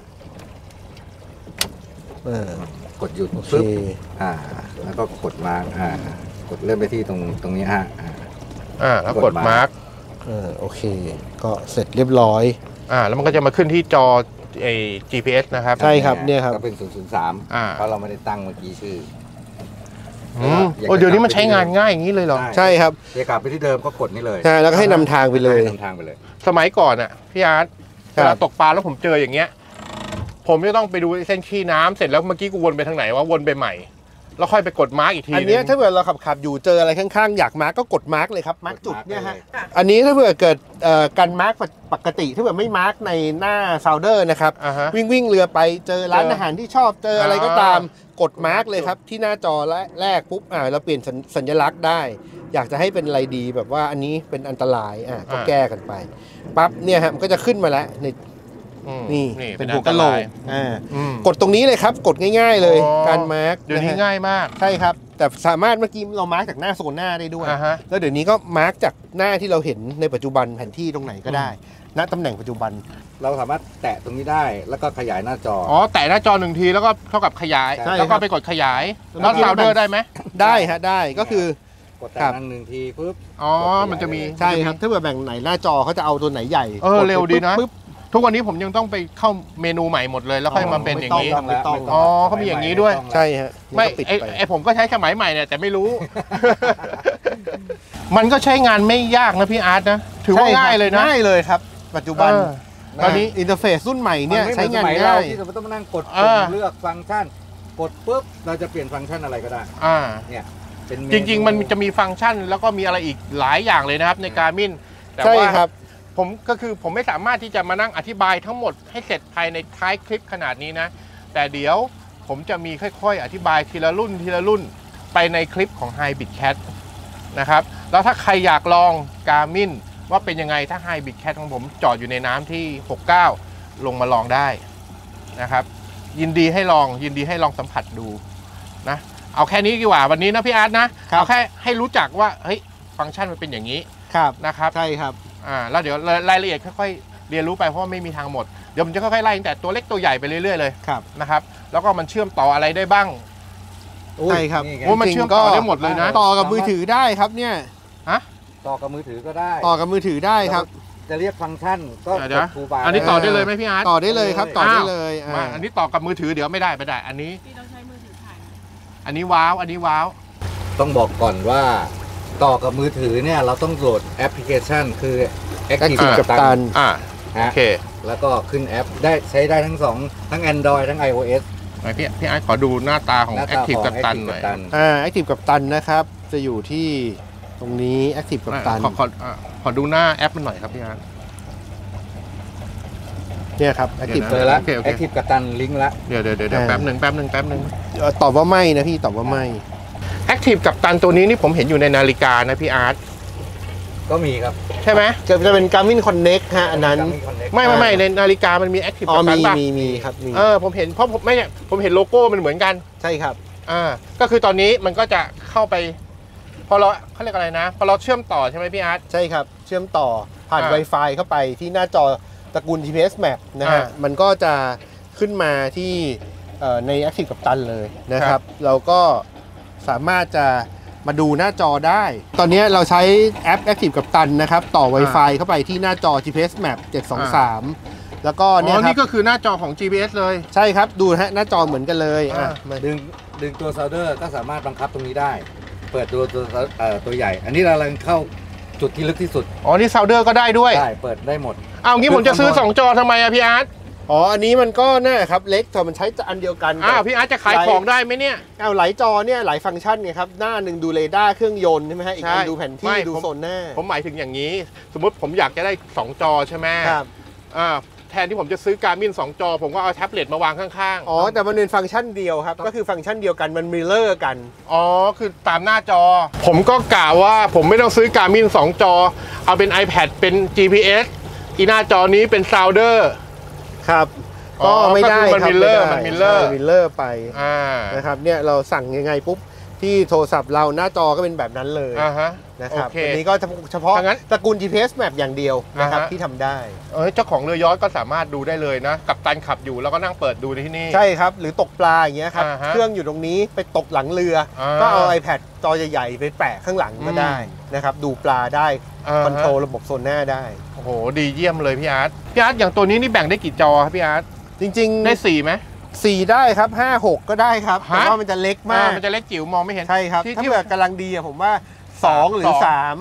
[SPEAKER 2] กดหยุดปึ๊บแล้วก็กดมาร์กกดเริ่มไปที่ตรงนี้
[SPEAKER 1] แล้วกดมาร์ก
[SPEAKER 3] โอเคก็เสร็จเรียบร้อย
[SPEAKER 1] แล้วมันก็จะมาขึ้นที่จอGPS นะครับ
[SPEAKER 3] ใช่ครับเนี่ยครับ
[SPEAKER 2] ก็เป็น003เพราะเราไม่ได้ตั้งเมื่อกี้ชื่อ
[SPEAKER 1] เดี๋ยวนี้มันใช้งานง่ายอย่างนี้เลยเหรอ
[SPEAKER 3] ใช่ครับ
[SPEAKER 2] จะกลับไปที่เดิมก็กดนี่เลย
[SPEAKER 3] ใช่แล้วก็ให้นำทางไปเลย
[SPEAKER 1] สมัยก่อนพี่อาร์ตเวลาตกปลาแล้วผมเจออย่างเงี้ยผมจะต้องไปดูเส้นขี้น้ำเสร็จแล้วเมื่อกี้กูวนไปทางไหนว่าวนไปใหม่แล้วค่อยไปกดมาร์กอีกที
[SPEAKER 3] อันนี้ถ้าเกิดเราขับอยู่เจออะไรข้างๆอยากมาร์กก็กดมาร์กเลยครับมาร์กจุดเนี่ยฮะอันนี้ถ้าเกิดเกิดการมาร์กปกติถ้าเกิดไม่มาร์กในหน้าซาวเดอร์นะครับวิ่งเรือไปเจอร้านอาหารที่ชอบเจออะไรก็ตามกดมาร์กเลยครับที่หน้าจอแรกปุ๊บเราเปลี่ยนสัญลักษณ์ได้อยากจะให้เป็นอะไรดีแบบว่าอันนี้เป็นอันตรายก็แก้กันไปปั๊บเนี่ยฮะมันก็จะขึ้นมาแล้วในนี่เป็นหัวกะโหลกกดตรงนี้เลยครับกดง่ายๆเลยการมาร์ก
[SPEAKER 1] เดี๋ยวนี้ง่ายมาก
[SPEAKER 3] ใช่ครับแต่สามารถเมื่อกี้เรามาร์กจากหน้าโซนหน้าได้ด้วยแล้วเดี๋ยวนี้ก็มาร์กจากหน้าที่เราเห็นในปัจจุบันแผนที่ตรงไหนก็ได้ณตำแหน่งปัจจุบัน
[SPEAKER 2] เราสามารถแตะตรงนี้ได้แล้วก็ขยายหน้าจอ
[SPEAKER 1] แตะหน้าจอ1ทีแล้วก็เท่ากับขยายแล้วก็ไปกดขยายแล้วซาวเดอร์ได้ไหม
[SPEAKER 3] ได้ฮะได้ก็คือก
[SPEAKER 2] ดแตะ1ทีปุ๊บ
[SPEAKER 1] มันจะมี
[SPEAKER 3] ใช่ครับถ้าเกิดแบ่งไหนหน้าจอเขาจะเอาตัวไหนใหญ่
[SPEAKER 1] เร็วดีนะทุกวันนี้ผมยังต้องไปเข้าเมนูใหม่หมดเลยแล้วค่อยมาเป็นอย่างนี้เขามีอย่างนี้ด้วย
[SPEAKER 3] ใช่ฮะ
[SPEAKER 1] ไม่ไอผมก็ใช้สมัยใหม่เนี่ยแต่ไม่รู้ มันก็ใช้งานไม่ยากนะพี่อาร์ตนะถือว่าง่ายเลยนะ
[SPEAKER 3] ง่ายเลยครับปัจจุบันตอนนี้อินเทอร์เฟซรุ่นใหม่เนี่ยใช้งานง่าย
[SPEAKER 2] ที่เราต้องมานั่งกดเลือกฟังก์ชันกดปุ๊บเราจะเปลี่ยนฟังก์ชันอะไรก็ได้เนี่ย
[SPEAKER 1] จริงๆมันจะมีฟังก์ชันแล้วก็มีอะไรอีกหลายอย่างเลยนะครับในGarminแต่ว่าผมไม่สามารถที่จะมานั่งอธิบายทั้งหมดให้เสร็จภายในท้ายคลิปขนาดนี้นะแต่เดี๋ยวผมจะมีค่อยๆอธิบายทีละรุ่นไปในคลิปของ Hybrid Cat นะครับแล้วถ้าใครอยากลอง Garmin ว่าเป็นยังไงถ้า Hybrid Cat ของผมจอดอยู่ในน้ำที่69ลงมาลองได้นะครับยินดีให้ลองสัมผัสดูนะเอาแค่นี้ดีกว่าวันนี้นะพี่อาร์ตนะเอาแค่ให้รู้จักว่าเฮ้ยฟังก์ชันมันเป็นอย่างนี้นะครับ
[SPEAKER 3] ใช่ครับ
[SPEAKER 1] แล้วเดี๋ยวรายละเอียดค่อยๆเรียนรู้ไปเพราะว่าไม่มีทางหมดเดี๋ยวผมจะค่อยๆไล่ตั้งแต่ตัวเล็กตัวใหญ่ไปเรื่อยๆเลยนะครับแล้วก็มันเชื่อมต่ออะไรได้บ้าง
[SPEAKER 3] ใช่ครับ
[SPEAKER 1] โอ้มันเชื่อมต่อได้หมดเลยนะ
[SPEAKER 3] ต่อกับมือถือได้ครับเนี่ย
[SPEAKER 4] ต่อกับมือถือก็ได้
[SPEAKER 3] ต่อกับมือถือได้ครับ
[SPEAKER 4] จะเรียกฟังก์ชันก็
[SPEAKER 1] เดี๋ยว
[SPEAKER 4] ทูบาร์
[SPEAKER 1] อันนี้ต่อได้เลยไหมพี่อาร์ต
[SPEAKER 3] ต่อได้เลยครับต่อได้เลย
[SPEAKER 1] มาอันนี้ต่อกับมือถือเดี๋ยวไม่ได้ อันนี้
[SPEAKER 5] ที่เราใช้มือถือถ่าย
[SPEAKER 1] อันนี้ว้าวอันนี้ว้าว
[SPEAKER 4] ต้องบอกก่อนว่าต่อกับมือถือเนี่ยเราต้องโหลดแอปพลิเคชันคือ Active
[SPEAKER 3] Active กัปตัน
[SPEAKER 1] โอเค
[SPEAKER 4] แล้วก็ขึ้นแอปได้ใช้ได้ทั้งทั้ง Android ทั้ง iOS
[SPEAKER 1] ไหนพี่อาร์ตขอดูหน้าตาของ
[SPEAKER 4] หน้าตา
[SPEAKER 1] Active
[SPEAKER 4] ของ
[SPEAKER 1] กัปตัน
[SPEAKER 4] Active
[SPEAKER 1] หน่อย
[SPEAKER 4] กัปตัน
[SPEAKER 3] Active กัปตันนะครับจะอยู่ที่ตรงนี้ Active กัปตัน
[SPEAKER 1] ขอดูหน้าแอปมันหน่อยครับพี่อาร์ต
[SPEAKER 3] เนี่ยครับ Active
[SPEAKER 1] เดี๋
[SPEAKER 4] เจ
[SPEAKER 1] ยว
[SPEAKER 4] อ
[SPEAKER 1] นะ
[SPEAKER 4] แล้ว
[SPEAKER 1] โอเค
[SPEAKER 4] Active กัปตันลิงก์ละ
[SPEAKER 1] เดี๋ยวแป๊บหนึ่ง
[SPEAKER 3] ตอบว่าไม่นะพี่ตอบว่าไม่
[SPEAKER 1] Active กัปตันตัวนี้นี่ผมเห็นอยู่ในนาฬิกานะพี่อาร์ต
[SPEAKER 4] ก็มีครับ
[SPEAKER 1] ใช่ไหม
[SPEAKER 3] จะเป็น Garmin Connect ฮะอันนั้น
[SPEAKER 4] Garmin Connect
[SPEAKER 1] ไม่ในนาฬิกามันมี Active
[SPEAKER 3] อ๋อ
[SPEAKER 1] กัปตันป่ะ
[SPEAKER 3] มีครับมี
[SPEAKER 1] ผมเห็นเพราะผมเห็นโลโก้มันเหมือนกัน
[SPEAKER 3] ใช่ครับ
[SPEAKER 1] ก็คือตอนนี้มันก็จะเข้าไปพอเราเขาเรียกอะไรนะพอเราเชื่อมต่อใช่ไหมพี่อาร์ต
[SPEAKER 3] ใช่ครับเชื่อมต่อผ่าน Wi-Fi เข้าไปที่หน้าจอตระกูล GPS Map นะฮะมันก็จะขึ้นมาที่ใน Active กัปตันเลยนะครับ เราก็สามารถจะมาดูหน้าจอได้ ตอนนี้เราใช้แอป Active กัปตันนะครับต่อ Wi-Fi เข้าไปที่หน้าจอ GPS Map 723 แล้วก็เนี่ยครับ
[SPEAKER 1] นี่ก็คือหน้าจอของ GPS เลย
[SPEAKER 3] ใช่ครับดูฮะหน้าจอเหมือนกันเลยมา
[SPEAKER 4] ดึงตัวโซลเดอร์ก็สามารถบังคับตรงนี้ได้ เปิดตัวใหญ่ อันนี้เรากำลังเข้าจุดที่ลึกที่สุด
[SPEAKER 1] นี่ซาวเดอร์ก็ได้ด้วย
[SPEAKER 4] ได้เปิดได้หมด
[SPEAKER 1] งี้ผมจะซื้อ2จอทำไมอะพี่อาร์ต
[SPEAKER 3] อันนี้มันก็น่าครับเล็กแต่มันใช้อันเดียวกัน
[SPEAKER 1] พี่อาร์ตจะขายของได้ไหมเนี่ย
[SPEAKER 3] หลายจอเนี่ยหลายฟังก์ชันไงครับหน้าหนึ่งดูเรดาร์เครื่องยนต์ใช่ไหมฮะอีกอันดูแผนที่ดูโซนหน้า
[SPEAKER 1] ผมหมายถึงอย่างนี้ สมมติผมอยากจะได้2จอใช่ไหม
[SPEAKER 3] ครับ
[SPEAKER 1] แทนที่ผมจะซื้อ Garmin 2 จอผมก็เอาแท็บเล็ตมาวางข้างๆ
[SPEAKER 3] แต่มันเป็นฟังก์ชันเดียวครับก็คือฟังก์ชันเดียวกันมันมิเรอร์กัน
[SPEAKER 1] คือตามหน้าจอผมก็กล่าวว่าผมไม่ต้องซื้อ Garmin 2 จอเอาเป็น iPad เป็น GPS อีหน้าจอนี้เป็น Sounder
[SPEAKER 3] ครับก็ไม่ได้ครับมันมิเรอร์ไปนะครับเนี่ยเราสั่งยังไงปุ๊บที่โทรศัพท์เราหน้าจอก็เป็นแบบนั้นเลยนะครับอันนี้ก็เฉพาะตระกูล GPS Map อย่างเดียวนะครับที่ทำได้
[SPEAKER 1] เจ้าของเรือยอชต์ก็สามารถดูได้เลยนะกัปตันขับอยู่แล้วก็นั่งเปิดดูที่นี่
[SPEAKER 3] ใช่ครับหรือตกปลาอย่างเงี้ยครับเครื่องอยู่ตรงนี้ไปตกหลังเรือก็เอา iPad จอใหญ่ๆไปแปะข้างหลังก็ได้นะครับดูปลาได้คอนโทรลระบบโซนหน้าได้
[SPEAKER 1] โอ้โหดีเยี่ยมเลยพี่อาร์ตอย่างตัวนี้นี่แบ่งได้กี่จอครับพี่อาร์ต
[SPEAKER 3] จริงๆ
[SPEAKER 1] ได้4ไหม
[SPEAKER 3] 4ได้ครับ5 6ก็ได้ครับแต่ว่ามันจะเล็กมาก
[SPEAKER 1] มันจะเล็กจิ๋วมองไม่เห็น
[SPEAKER 3] ใช่ครับถ้าเกิดกำลังดีผมว่า2หรือ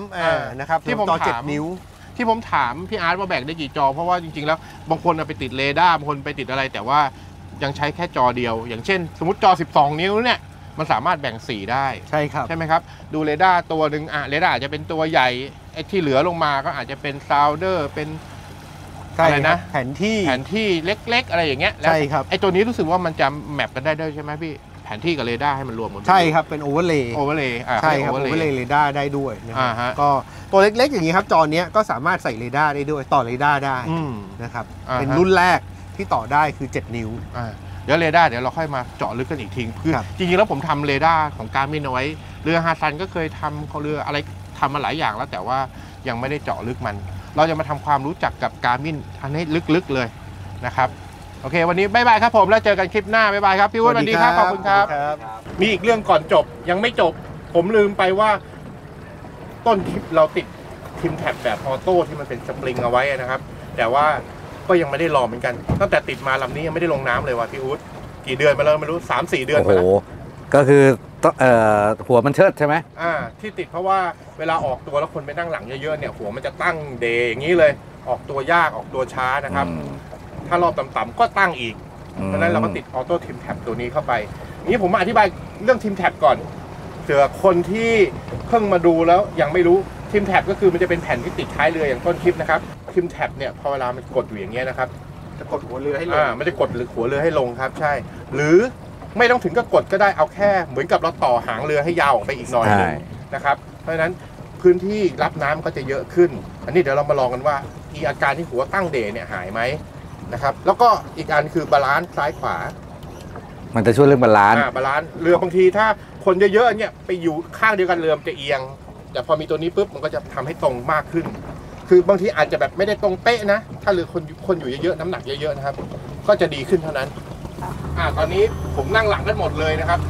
[SPEAKER 3] 3นะครับที่ผมถาม7 นิ้ว
[SPEAKER 1] ที่ผมถามพี่อาร์ตว่าแบ่งได้กี่จอเพราะว่าจริงๆแล้วบางคนไปติดเรดาร์บางคนไปติดอะไรแต่ว่ายังใช้แค่จอเดียวอย่างเช่นสมมติจอ12 นิ้วเนี่ยมันสามารถแบ่ง4ได้
[SPEAKER 3] ใช่ครับ
[SPEAKER 1] ใช่ไหมครับดูเรดาร์ตัวหนึ่งเรดาร์อาจจะเป็นตัวใหญ่ไอ้ที่เหลือลงมาก็อาจจะเป็นซาวเดอร์เป็นอะไรนะ
[SPEAKER 3] แผนที่
[SPEAKER 1] เล็กๆอะไรอย่างเงี้ย
[SPEAKER 3] ใช่ครับ
[SPEAKER 1] ไอ้ตัวนี้รู้สึกว่ามันจะแมปกันได้ด้วยใช่ไหมพี่แผนที่กับเรดาร์ให้มันรวมหมด
[SPEAKER 3] ใช่ครับเป็นโอเวอร์เลย์ใช่ครับโอเวอร์เลย์เรดาร์ได้ด้วยนะครับก็ตัวเล็กๆอย่างนี้ครับจอเนี้ยก็สามารถใส่เรดาร์ได้ด้วยต่อเรดาร์ได้นะครับเป็นรุ่นแรกที่ต่อได้คือ7 นิ้ว
[SPEAKER 1] เดี๋ยวเรดาร์เดี๋ยวเราค่อยมาเจาะลึกกันอีกทีคือจริงๆแล้วผมทำเรดาร์ของGarminเอาไว้เรือฮาซันก็เคยทำเขาเรืออะไรทำมาหลายอย่างแล้วแต่ว่ายังไม่ได้เจาะลึกมันเราจะมาทำความรู้จักกับGarminอันนี้ลึกๆเลยนะครับโอเควันนี้บ๊ายบายครับผมแล้วเจอกันคลิปหน้าบ๊ายบายครับพี่วุฒิสวัสดีครับขอบคุณครับมีอีกเรื่องก่อนจบยังไม่จบผมลืมไปว่าต้นคลิปเราติดทิมแท็บแบบออโต้ที่มันเป็นสปริงเอาไว้นะครับแต่ว่าก็ยังไม่ได้ลองเหมือนกันตั้งแต่ติดมาลำนี้ยังไม่ได้ลงน้ำเลยว่ะพี่วุฒิกี่เดือนมาแล้วไม่รู้ 3-4 เดือนมาแล้ว
[SPEAKER 4] ก็คือหัวมันเชิดใช่ไหม
[SPEAKER 1] ที่ติดเพราะว่าเวลาออกตัวแล้วคนไปนั่งหลังเยอะๆเนี่ยหัวมันจะตั้งเดย์อย่างนี้เลยออกตัวยากออกตัวช้านะครับถ้ารอบต่ำๆก็ตั้งอีกเพราะนั้นเราก็ติดออโต้ทิมแท็บตัวนี้เข้าไปนี้ผมมาอธิบายเรื่องทิมแท็บก่อนเผื่อคนที่เพิ่งมาดูแล้วยังไม่รู้ทิมแท็บก็คือมันจะเป็นแผ่นที่ติดท้ายเรืออย่างต้นคลิปนะครับทิมแท็บเนี่ยพอเวลามันกดอยู่อย่างเงี้ยนะครับจะกดหัวเรือให้ลงมันจะกดหัวเรือให้ลงครับใช่หรือไม่ต้องถึงกับกดก็ได้เอาแค่เหมือนกับเราต่อหางเรือให้ยาวออกไปอีกหน่อยนึงนะครับเพราะฉะนั้นพื้นที่รับน้ำก็จะเยอะขึ้นอันนี้เดี๋ยวเรามาลองกันว่าอาการที่หัวตั้งเดย์เนี่ยหายไหมนะครับแล้วก็อีกอันคือบาลานซ์ซ้ายขวา
[SPEAKER 4] มันจะช่วยเรื่องบาลานซ์
[SPEAKER 1] เรือบางทีถ้าคนเยอะๆเนี่ยไปอยู่ข้างเดียวกันเรือมันจะเอียงแต่พอมีตัวนี้ปุ๊บมันก็จะทำให้ตรงมากขึ้นคือบางทีอาจจะแบบไม่ได้ตรงเป๊ะนะถ้าเรือคนอยู่เยอะๆน้ำหนักเยอะๆนะครับก็จะดีขึ้นเท่านั้นตอนนี้ผมนั่งหลังกันหมดเลยนะครับ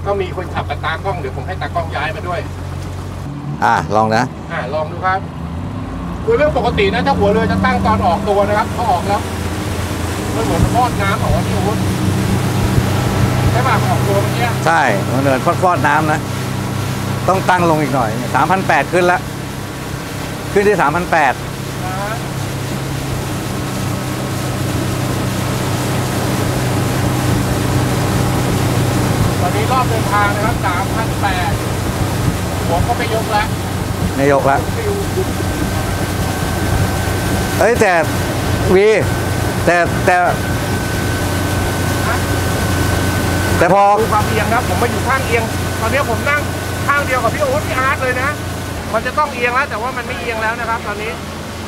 [SPEAKER 1] ก็มีคนขับกับตากล้องเดี๋ยวผมให้ตากล้องย้ายมาด้วย
[SPEAKER 3] ลองนะ
[SPEAKER 1] ลองดูครับคือเรื่องปกตินะถ้าหัวเรือจะตั้งตอนออกตัวนะครับพอออกแล้วมันเหมือนทอดน้ำของพี่วุฒิใช่ป่ะออกตัวเมื่อกี้
[SPEAKER 3] ใช่มันเหมือนฟอดน้ำนะต้องตั้งลงอีกหน่อย 3,800 ขึ้นละขึ้นที่ 3,800
[SPEAKER 1] ตอนนี้รอบเดินทางนะครับ 3,800 หัวก็ไม่ยกแล้ว
[SPEAKER 3] ไม่ยกแล้วเฮ้ยแต่วีแต่พอ
[SPEAKER 1] ดูความเอียงครับผมมาอยู่ข้างเอียงตอนนี้ผมนั่งข้างเดียวกับพี่โอ๊ตพี่อาร์ตเลยนะมันจะต้องเอียงแล้วแต่ว่ามันไม่เอียงแล้วนะครับตอนนี้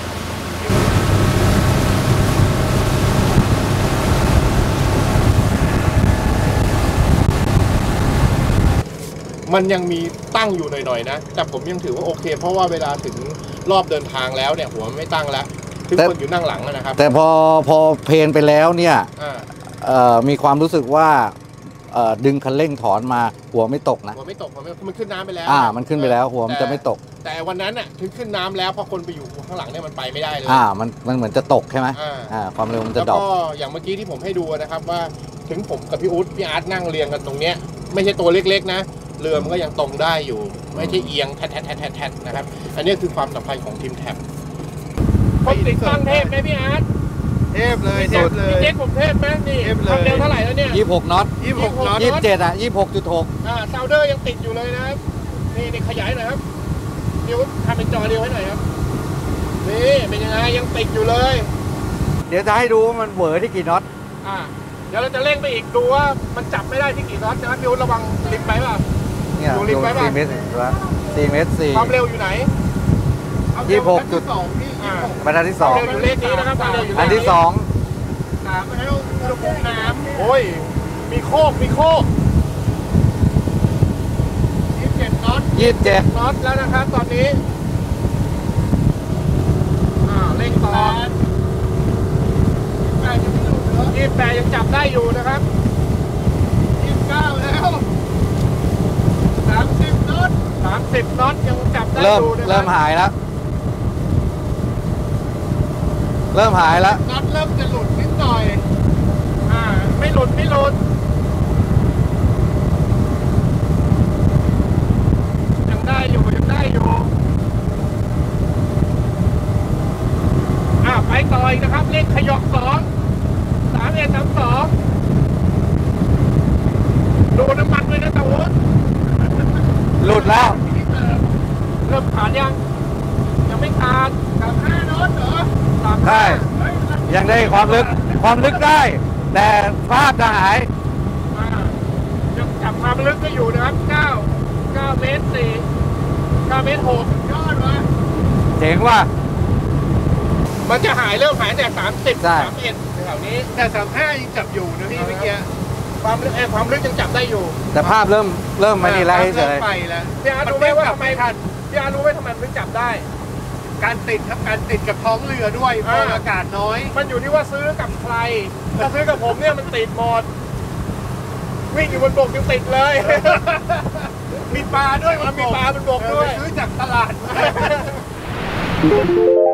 [SPEAKER 1] มันยังมีตั้งอยู่หน่อยๆนะแต่ผมยังถือว่าโอเคเพราะว่าเวลาถึงรอบเดินทางแล้วเนี่ยหัวไม่ตั้งแล้วทุกคนอยู่นั่งหลังนะครับ
[SPEAKER 3] แต่พอเพนไปแล้วเนี่ยมีความรู้สึกว่าดึงคันเร่งถอนมาหัวไม่ตกนะ
[SPEAKER 1] หัวไม่ตกมันขึ้นน้ำไปแล้ว
[SPEAKER 3] มันขึ้นไปแล้วหัวมันจะไม่ตก
[SPEAKER 1] แต่วันนั้นอ่ะถึงขึ้นน้ำแล้วพอคนไปอยู่ข้างหลังเนี่ยมันไปไม่ได้เลย
[SPEAKER 3] มันเหมือนจะตกใช่ไหมความเร็วมันจะดรอป
[SPEAKER 1] แล้วก็อย่างเมื่อกี้ที่ผมให้ดูนะครับว่าถึงผมกับพี่อุ๊ดพี่อาร์ตนั่งเรียงกันตรงเนี้ยไม่ใช่ตัวเล็กๆนะเรือมันก็ยังตรงได้อยู่ไม่ใช่เอียงแทดนะครับอันนี้คือความสำคัญของทีมแท็บผมติดตั้งเทพไหมพี่อาร์ต
[SPEAKER 3] เทพเลยพี่
[SPEAKER 1] เจ๊กผมเทพไหมนี่ความเร็วเท่าไหร่แล้วเนี่ย
[SPEAKER 3] 26 น็อต27อ่ะ 26.6
[SPEAKER 1] ซาวเดอร์ยังติดอยู่เลยนะครับนี่ขยายหน่อยครับนิ้วทำเป็นจอเดียวให้หน่อยครับนี่เป็นยังไงยังติดอยู่เลย
[SPEAKER 3] เดี๋ยวจะให้ดูว่ามันเวอร์ที่กี่น็อต
[SPEAKER 1] เดี๋ยวเราจะเร่งไปอีกดูว่ามันจับไม่ได้ที่กี่น็อตนะพี่อุ๊ดระวังลิฟต์ไปป่ะ
[SPEAKER 3] เนี่ยดูลิฟต์ไปป่ะ4 เมตร
[SPEAKER 1] ความเร็วอยู่ไหน
[SPEAKER 3] 26.2บรรทัดที่2
[SPEAKER 1] อยู่เลขนี้นะครับ
[SPEAKER 3] อันที่2
[SPEAKER 1] น้ำแล้วอุณหภูมิน้ำโอ้ยมีโคก27 น็อตน็อตแล้วนะครับตอนนี้เร่งต่อ28ยังจับได้อยู่นะครับ29แล้ว30 น็อตยังจับได้อยู่
[SPEAKER 3] เริ่มหายแล้วน็อต
[SPEAKER 1] เริ่มจะหลุดนิดหน่อยไม่หลุดยังได้อยู่ไปต่ออีกนะครับเลขขยอก2 3132ดูน้ำมันด้วยนะตะวุฒิ
[SPEAKER 3] หลุดแล้ว
[SPEAKER 1] เริ่มขาดยังไม่ขาด35 น็อตเหรอ
[SPEAKER 3] ใช่ยังได้ความลึกได้แต่ภาพจะหาย
[SPEAKER 1] ยังจับความลึกก็อยู่นะครับ9 เมตร 4 9 เมตร 6ยอดวะ
[SPEAKER 3] เจ๋งว่ะ
[SPEAKER 1] มันจะเริ่มหายแต่30 31แถวนี้แต่35ยังจับอยู่นะพี่เมื่อกี้ความลึกยังจับได้อยู่
[SPEAKER 3] แต่ภาพเริ่มมานี่แล้วเฉย
[SPEAKER 1] พี่อาร์รู้ไหมว่าทำไมมันจับได้การติดกับท้องเรือด้วยเพราะอากาศน้อยมันอยู่ที่ว่าซื้อกับใครถ้าซื้อกับผมเนี่ยมันติดหมดวิ่งอยู่บนบกยังติดเลยมีปลาด้วยมันมีปลาบนบกด้วยซื้อจากตลาด